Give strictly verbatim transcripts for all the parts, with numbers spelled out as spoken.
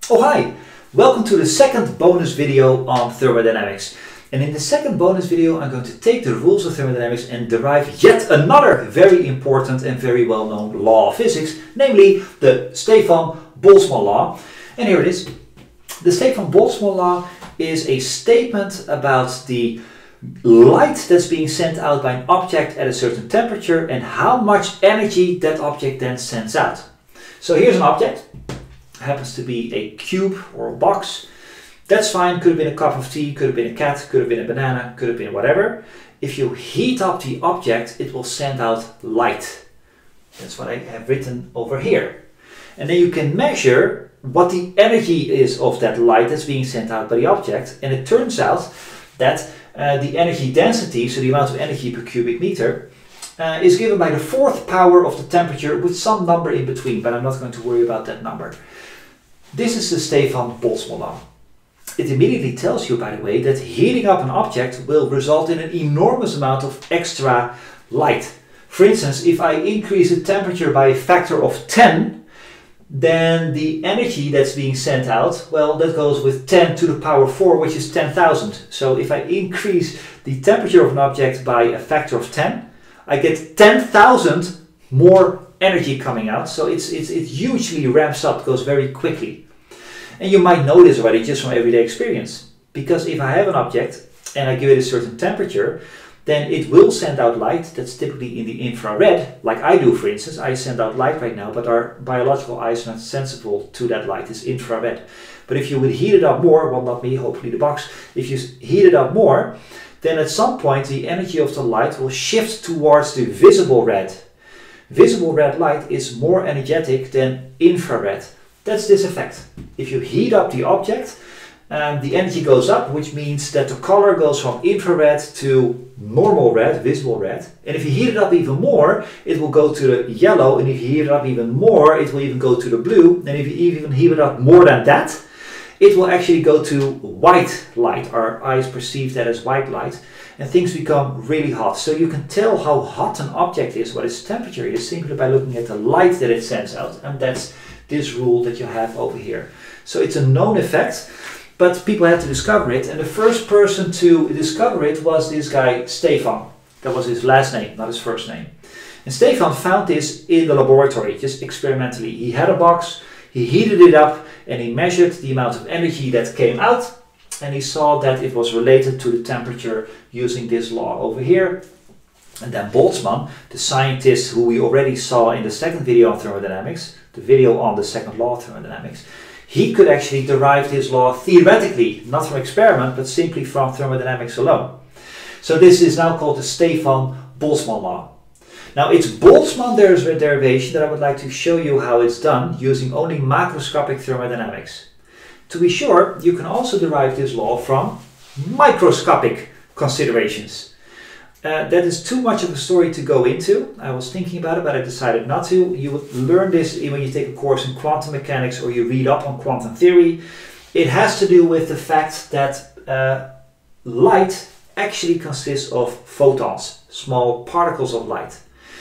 Oh hi! Welcome to the second bonus video on thermodynamics. And in the second bonus video I'm going to take the rules of thermodynamics and derive yet another very important and very well-known law of physics, namely the Stefan-Boltzmann law. And here it is. The Stefan-Boltzmann law is a statement about the light that's being sent out by an object at a certain temperature and how much energy that object then sends out. So here's an object. Happens to be a cube or a box. That's fine, could have been a cup of tea, could have been a cat, could have been a banana, could have been whatever. If you heat up the object, it will send out light. That's what I have written over here. And then you can measure what the energy is of that light that's being sent out by the object. And it turns out that uh, the energy density, so the amount of energy per cubic meter, uh, is given by the fourth power of the temperature with some number in between, but I'm not going to worry about that number. This is the Stefan-Boltzmann law. It immediately tells you, by the way, that heating up an object will result in an enormous amount of extra light. For instance, if I increase the temperature by a factor of ten, then the energy that's being sent out, well, that goes with ten to the power four, which is ten thousand. So if I increase the temperature of an object by a factor of ten, I get ten thousand more energy coming out. So it's, it's, it hugely ramps up, goes very quickly. And you might know this already just from everyday experience. Because if I have an object and I give it a certain temperature, then it will send out light that's typically in the infrared, like I do, for instance. I send out light right now, but our biological eyes are not sensible to that light. It's infrared. But if you would heat it up more, well, not me, hopefully the box, if you heat it up more, then at some point the energy of the light will shift towards the visible red. Visible red light is more energetic than infrared. That's this effect. If you heat up the object, um, the energy goes up, which means that the color goes from infrared to normal red, visible red. And if you heat it up even more, it will go to the yellow. And if you heat it up even more, it will even go to the blue. And if you even heat it up more than that, it will actually go to white light. Our eyes perceive that as white light. And things become really hot. So you can tell how hot an object is, what its temperature is, simply by looking at the light that it sends out. And that's this rule that you have over here. So it's a known effect, but people had to discover it. And the first person to discover it was this guy, Stefan. That was his last name, not his first name. And Stefan found this in the laboratory, just experimentally. He had a box, he heated it up, and he measured the amount of energy that came out. And he saw that it was related to the temperature using this law over here. And then Boltzmann, the scientist who we already saw in the second video on thermodynamics, the video on the second law of thermodynamics, he could actually derive this law theoretically, not from experiment, but simply from thermodynamics alone. So this is now called the Stefan-Boltzmann law. Now it's Boltzmann derivation that I would like to show you how it's done using only macroscopic thermodynamics. To be sure, you can also derive this law from microscopic considerations. Uh, that is too much of a story to go into. I was thinking about it, but I decided not to. You would learn this when you take a course in quantum mechanics or you read up on quantum theory. It has to do with the fact that uh, light actually consists of photons, small particles of light.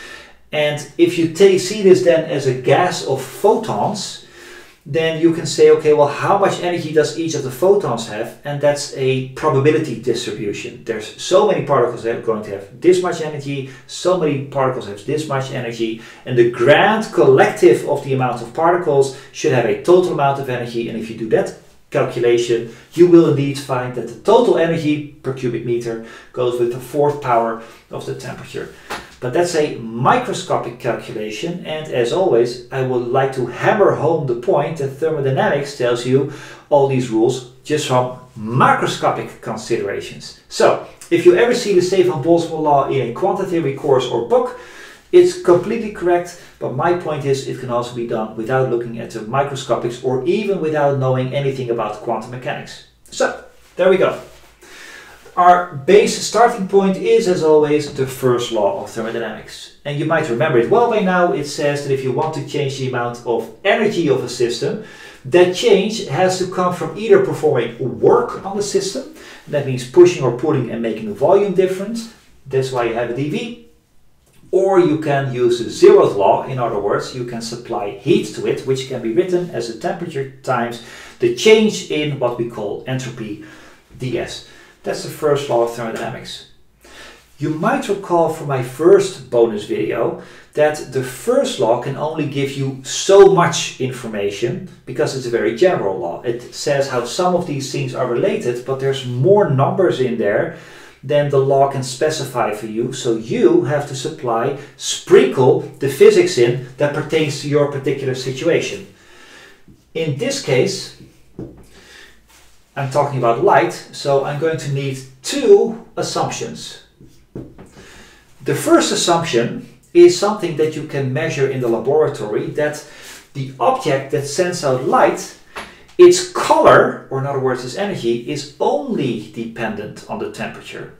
And if you take, see this then as a gas of photons, then you can say, okay, well, how much energy does each of the photons have? And that's a probability distribution. There's so many particles that are going to have this much energy, so many particles have this much energy, and the grand collective of the amount of particles should have a total amount of energy. And if you do that calculation, you will indeed find that the total energy per cubic meter goes with the fourth power of the temperature. But that's a microscopic calculation, and as always, I would like to hammer home the point that thermodynamics tells you all these rules just from macroscopic considerations. So, if you ever see the Stefan-Boltzmann law in a quantum theory course or book, it's completely correct, but my point is it can also be done without looking at the microscopics or even without knowing anything about quantum mechanics. So, there we go. Our base starting point is, as always, the first law of thermodynamics. And you might remember it well by now. It says that if you want to change the amount of energy of a system, that change has to come from either performing work on the system, that means pushing or pulling and making a volume difference. That's why you have a dV. or you can use the zeroth law. In other words, you can supply heat to it, which can be written as the temperature times the change in what we call entropy, ds. That's the first law of thermodynamics. You might recall from my first bonus video that the first law can only give you so much information because it's a very general law. It says how some of these things are related, but there's more numbers in there than the law can specify for you. So you have to supply, sprinkle the physics in that pertains to your particular situation. In this case, I'm talking about light, so I'm going to need two assumptions. The first assumption is something that you can measure in the laboratory, that the object that sends out light, its color, or in other words its energy, is only dependent on the temperature.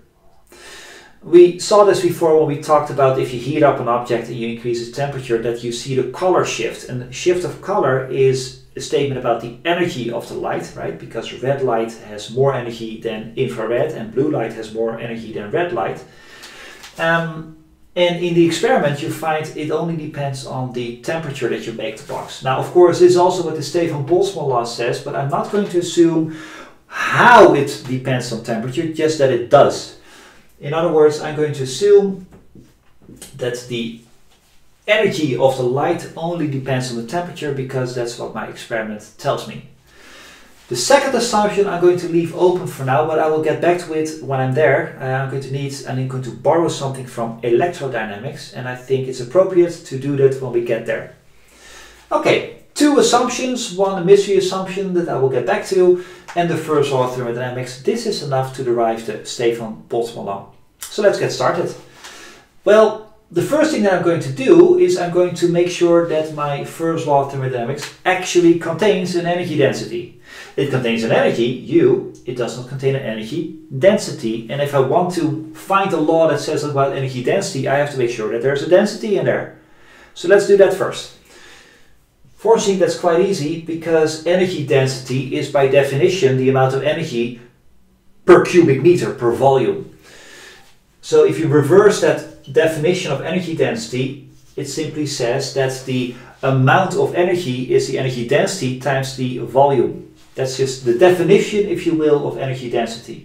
We saw this before when we talked about if you heat up an object and you increase its temperature, that you see the color shift. And the shift of color is a statement about the energy of the light, right? Because red light has more energy than infrared and blue light has more energy than red light. Um, and in the experiment you find it only depends on the temperature that you bake the box. Now, of course, this is also what the Stefan Boltzmann law says, but I'm not going to assume how it depends on temperature, just that it does. In other words, I'm going to assume that the energy of the light only depends on the temperature because that's what my experiment tells me. The second assumption I'm going to leave open for now, but I will get back to it when I'm there. Uh, I'm going to need, and I'm going to borrow something from electrodynamics, and I think it's appropriate to do that when we get there. Okay, two assumptions, one a mystery assumption that I will get back to, and the first law of thermodynamics. This is enough to derive the Stefan Boltzmann law. So let's get started. Well, the first thing that I'm going to do is I'm going to make sure that my first law of thermodynamics actually contains an energy density. It contains an energy, U, it does not contain an energy density. And if I want to find a law that says about energy density, I have to make sure that there's a density in there. So let's do that first. Fortunately, that's quite easy because energy density is by definition the amount of energy per cubic meter, per volume. So if you reverse that definition of energy density, it simply says that the amount of energy is the energy density times the volume. That's just the definition, if you will, of energy density.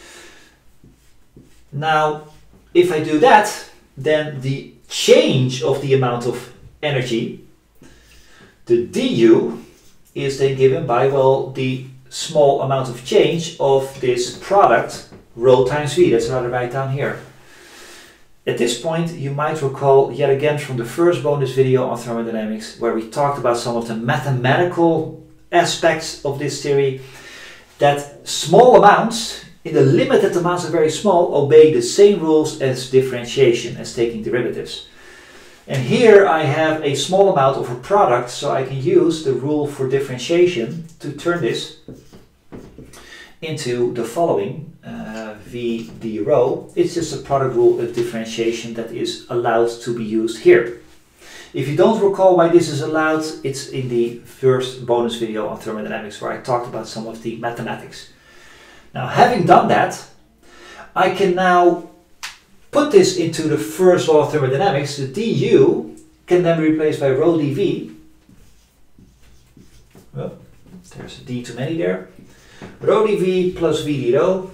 Now, if I do that, then the change of the amount of energy, the du, is then given by, well, the small amount of change of this product, rho times v. That's what I write down here. At this point, you might recall yet again from the first bonus video on thermodynamics, where we talked about some of the mathematical aspects of this theory, that small amounts, in the limit that the amounts are very small, obey the same rules as differentiation, as taking derivatives. And here I have a small amount of a product, so I can use the rule for differentiation to turn this into the following, uh, v d rho. It's just a product rule of differentiation that is allowed to be used here. If you don't recall why this is allowed, it's in the first bonus video on thermodynamics where I talked about some of the mathematics. Now, having done that, I can now put this into the first law of thermodynamics. The du can then be replaced by rho dv. Well, there's a d too many there. Rho dv plus v d rho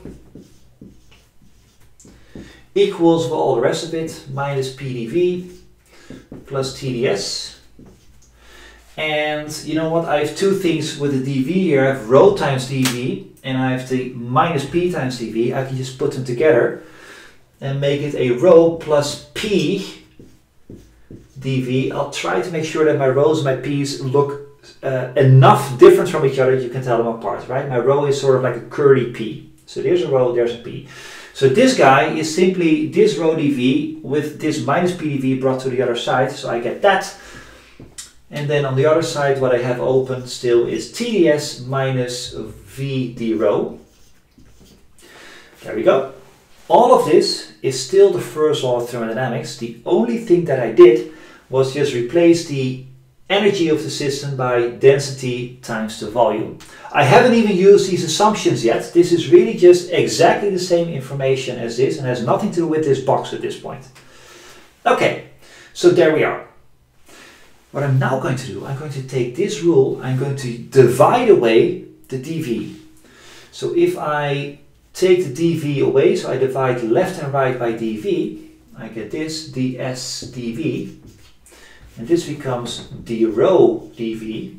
equals, well, all the rest of it, minus p dv plus T D S. And you know what, I have two things with the dv here. I have rho times dv and I have the minus p times dv. I can just put them together and make it a rho plus p dv. I'll try to make sure that my rho's and my p's look uh, enough different from each other you can tell them apart, right? My rho is sort of like a curly p. So there's a rho, there's a p. So this guy is simply this rho dv with this minus p dv brought to the other side, so I get that. And then on the other side, what I have open still is T D S minus v d rho. There we go. All of this is still the first law of thermodynamics. The only thing that I did was just replace the energy of the system by density times the volume. I haven't even used these assumptions yet. This is really just exactly the same information as this and has nothing to do with this box at this point. Okay, so there we are. What I'm now going to do, I'm going to take this rule, I'm going to divide away the dV. So if I take the dV away, so I divide left and right by dV, I get this ds dV, and this becomes d rho dV.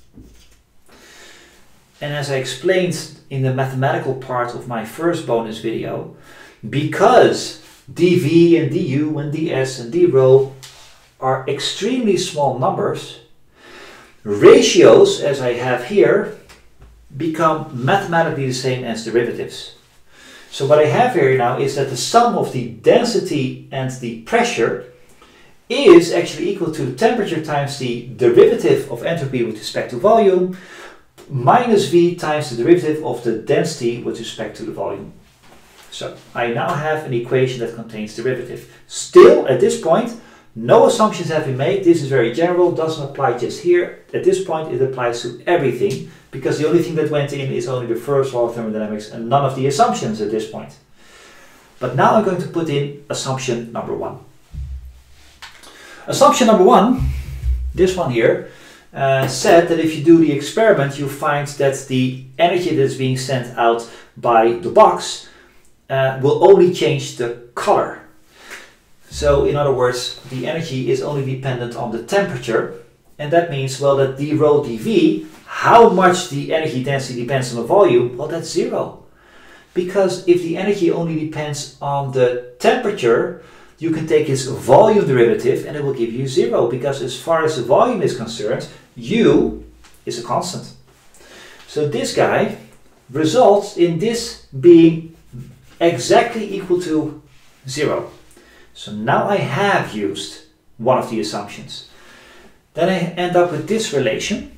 And as I explained in the mathematical part of my first bonus video, because dV and du and ds and d rho are extremely small numbers, ratios, as I have here, become mathematically the same as derivatives. So what I have here now is that the sum of the density and the pressure is actually equal to temperature times the derivative of entropy with respect to volume minus V times the derivative of the density with respect to the volume. So I now have an equation that contains derivative. Still, at this point, no assumptions have been made. This is very general, doesn't apply just here. At this point, it applies to everything, because the only thing that went in is only the first law of thermodynamics and none of the assumptions at this point. But now I'm going to put in assumption number one. Assumption number one, this one here, uh, said that if you do the experiment, you find that the energy that is being sent out by the box uh, will only change the color. So in other words, the energy is only dependent on the temperature, and that means, well, that d rho dV, how much the energy density depends on the volume, well, that's zero. Because if the energy only depends on the temperature, you can take its volume derivative and it will give you zero, because as far as the volume is concerned, U is a constant. So this guy results in this being exactly equal to zero. So now I have used one of the assumptions. Then I end up with this relation.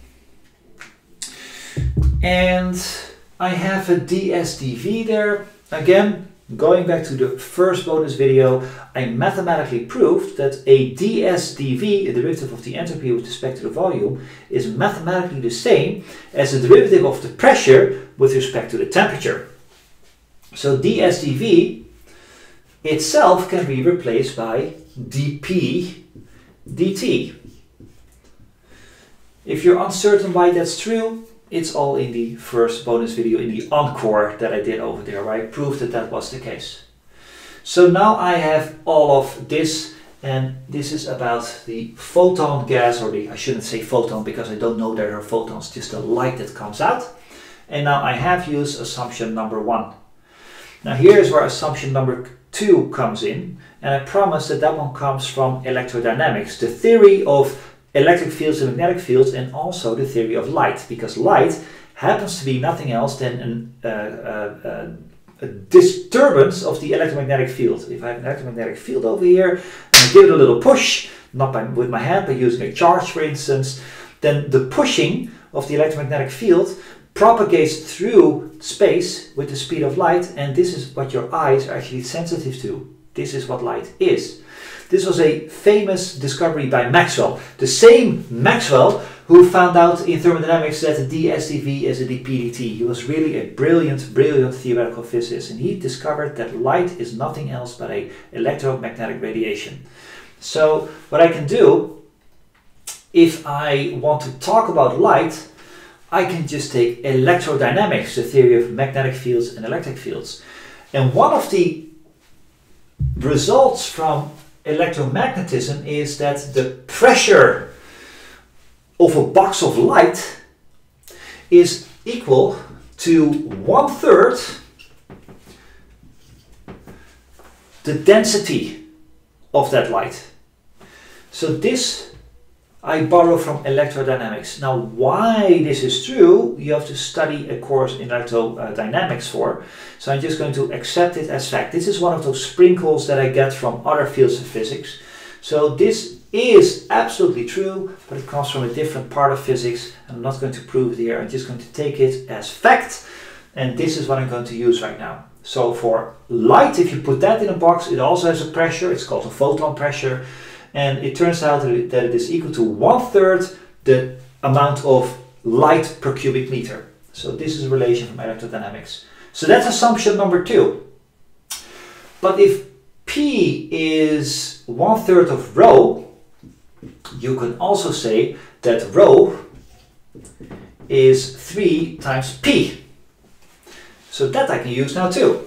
And I have a ds dV there. Again, going back to the first bonus video, I mathematically proved that a ds dV, a derivative of the entropy with respect to the volume, is mathematically the same as the derivative of the pressure with respect to the temperature. So ds dV itself can be replaced by dP dt. If you're uncertain why that's true, it's all in the first bonus video, in the encore that I did over there, where I proved that that was the case. So now I have all of this, and this is about the photon gas, or the, I shouldn't say photon because I don't know there are photons, just the light that comes out. And now I have used assumption number one. Now here's where assumption number two comes in, and I promise that that one comes from electrodynamics, the theory of electric fields and magnetic fields, and also the theory of light, because light happens to be nothing else than an, uh, uh, uh, a disturbance of the electromagnetic field. If I have an electromagnetic field over here, and I give it a little push, not by, with my hand, but using a charge for instance, then the pushing of the electromagnetic field propagates through space with the speed of light, and this is what your eyes are actually sensitive to. This is what light is. This was a famous discovery by Maxwell. The same Maxwell who found out in thermodynamics that the ds dV is a dP dt. He was really a brilliant, brilliant theoretical physicist, and he discovered that light is nothing else but an electromagnetic radiation. So what I can do, if I want to talk about light, I can just take electrodynamics, the theory of magnetic fields and electric fields. And one of the results from electromagnetism is that the pressure of a box of light is equal to one third the density of that light. So this I borrow from electrodynamics. Now, why this is true, you have to study a course in electrodynamics for. So I'm just going to accept it as fact. This is one of those sprinkles that I get from other fields of physics. So this is absolutely true, but it comes from a different part of physics. I'm not going to prove it here. I'm just going to take it as fact. And this is what I'm going to use right now. So for light, if you put that in a box, it also has a pressure. It's called a photon pressure. And it turns out that it is equal to one third the amount of light per cubic meter. So this is a relation from electrodynamics. So that's assumption number two. But if P is one third of rho, you can also say that rho is three times P. So that I can use now too.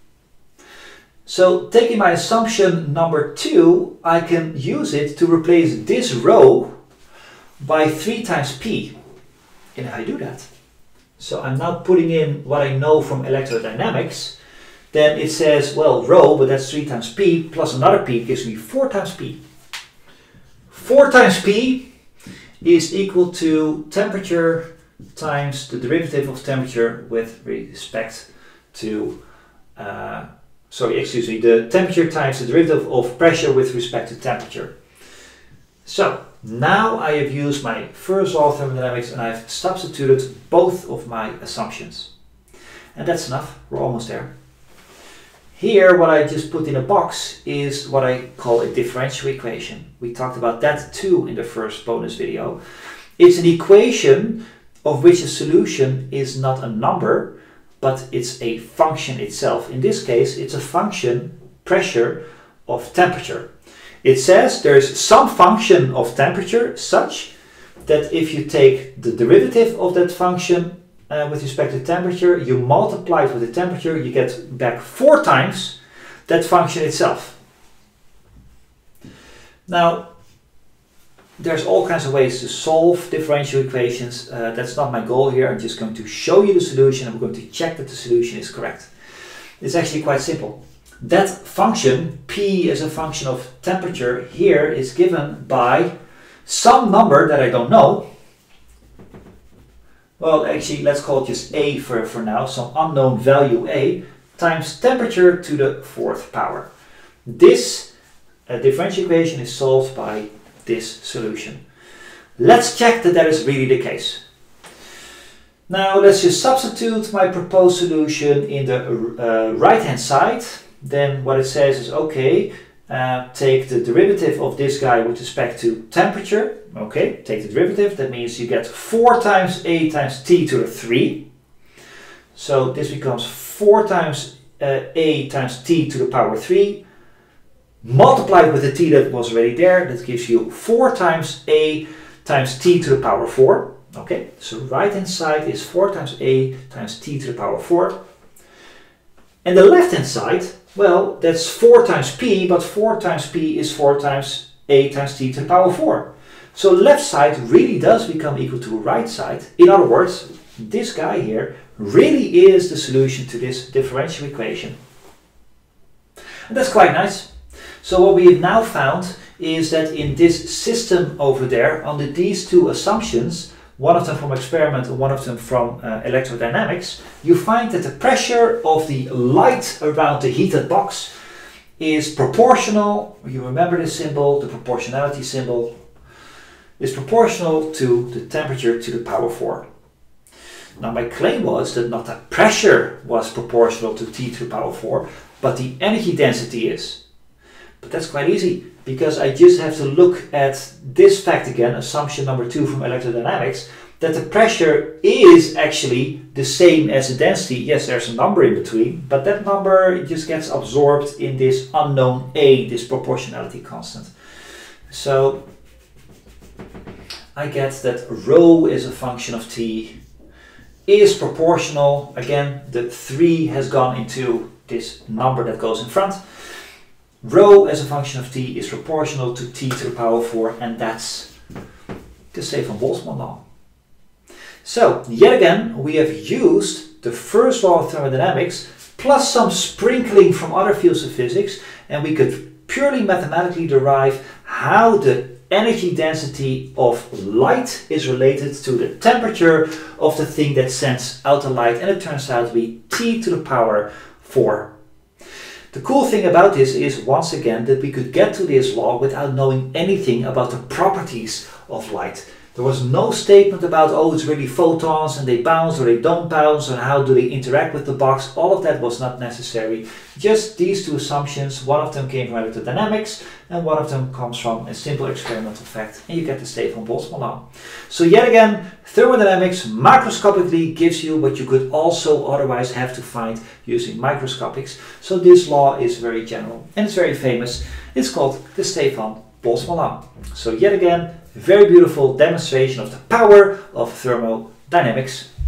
So taking my assumption number two, I can use it to replace this rho by three times P. And if I do that, so I'm now putting in what I know from electrodynamics, then it says, well, rho, but that's three times P, plus another P gives me four times P. four times P is equal to temperature times the derivative of temperature with respect to, uh, sorry, excuse me, the temperature times the derivative of pressure with respect to temperature. So now I have used my first law of thermodynamics and I've substituted both of my assumptions. And that's enough, we're almost there. Here, what I just put in a box is what I call a differential equation. We talked about that too in the first bonus video. It's an equation of which a solution is not a number, but it's a function itself. In this case, it's a function, pressure, of temperature. It says there's some function of temperature such that if you take the derivative of that function Uh, with respect to temperature, you multiply it with the temperature, you get back four times that function itself. Now, there's all kinds of ways to solve differential equations. Uh, that's not my goal here. I'm just going to show you the solution and we're going to check that the solution is correct. It's actually quite simple. That function, P as a function of temperature, here is given by some number that I don't know. Well, actually, let's call it just A for, for now, some unknown value A, times temperature to the fourth power. This uh, differential equation is solved by this solution. Let's check that that is really the case. Now, let's just substitute my proposed solution in the uh, right-hand side. Then what it says is, okay, uh, take the derivative of this guy with respect to temperature. Okay, take the derivative, that means you get four times A times T to the three. So this becomes four times uh, A times T to the power three, multiplied with the T that was already there, that gives you four times A times T to the power four. Okay, so right hand side is four times A times T to the power four. And the left hand side, well, that's four times P, but four times P is four times A times T to the power four. So left side really does become equal to right side. In other words, this guy here really is the solution to this differential equation. And that's quite nice. So what we have now found is that in this system over there, under these two assumptions, one of them from experiment and one of them from uh, electrodynamics, you find that the pressure of the light around the heated box is proportional. You remember this symbol, the proportionality symbol, is proportional to the temperature to the power four. Now my claim was that not the pressure was proportional to T to the power four, but the energy density is. But that's quite easy, because I just have to look at this fact again, assumption number two from electrodynamics, that the pressure is actually the same as the density. Yes, there's a number in between, but that number just gets absorbed in this unknown A, this proportionality constant. So I get that rho is a function of T, is proportional. Again, the three has gone into this number that goes in front. Rho as a function of T is proportional to T to the power four, and that's the Stefan von Boltzmann law. So, yet again, we have used the first law of thermodynamics plus some sprinkling from other fields of physics, and we could purely mathematically derive how the energy density of light is related to the temperature of the thing that sends out the light, and it turns out to be T to the power four. The cool thing about this is, once again, that we could get to this law without knowing anything about the properties of light. There was no statement about, oh, it's really photons and they bounce or they don't bounce and how do they interact with the box. All of that was not necessary. Just these two assumptions. One of them came from electrodynamics and one of them comes from a simple experimental fact, and you get the Stefan-Boltzmann law. So yet again, thermodynamics macroscopically gives you what you could also otherwise have to find using microscopics. So this law is very general and it's very famous. It's called the Stefan-Boltzmann law. So yet again, very beautiful demonstration of the power of thermodynamics.